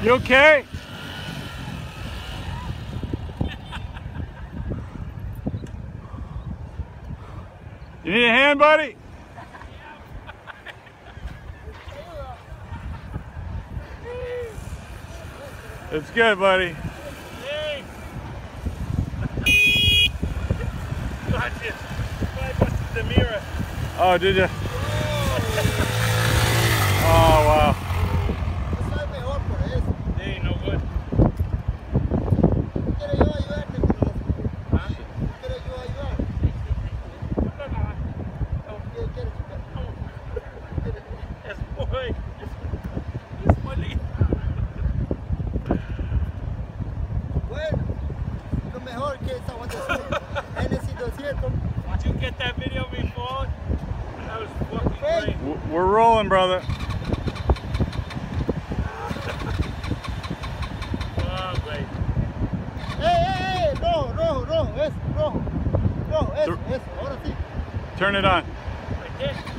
You okay? You need a hand, buddy? It's good, buddy. Hey. Gotcha. I busted the mirror. Oh, did you? Oh, wow. They ain't no good. Did you get that video before? That was fucking great. We're rolling, brother. Oh, great. Hey, rojo, eso, ahora sí. Turn it on. Like this?